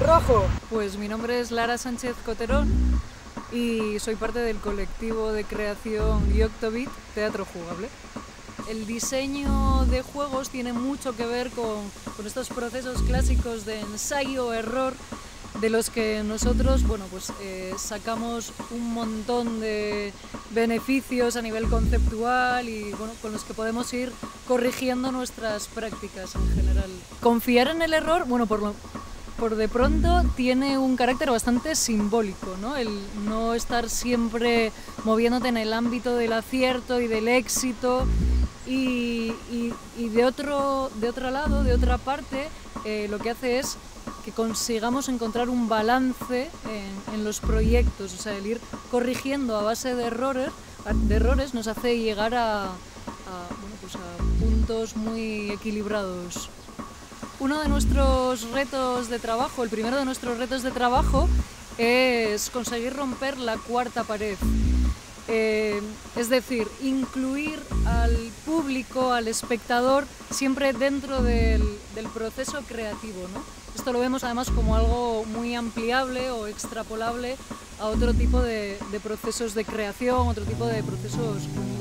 trabajo? Pues mi nombre es Lara Sánchez Coterón y soy parte del colectivo de creación Yoctobit Teatro Jugable. El diseño de juegos tiene mucho que ver con estos procesos clásicos de ensayo-error de los que nosotros sacamos un montón de beneficios a nivel conceptual y con los que podemos ir corrigiendo nuestras prácticas en general. Confiar en el error, por de pronto tiene un carácter bastante simbólico, ¿no? El no estar siempre moviéndote en el ámbito del acierto y del éxito y de otro lado, de otra parte, lo que hace es que consigamos encontrar un balance en los proyectos, o sea, el ir corrigiendo a base de errores nos hace llegar a puntos muy equilibrados. Uno de nuestros retos de trabajo, el primero de nuestros retos de trabajo, es conseguir romper la cuarta pared. Es decir, incluir al público, al espectador, siempre dentro del proceso creativo, ¿no? Esto lo vemos además como algo muy ampliable o extrapolable a otro tipo de procesos de creación, otro tipo de procesos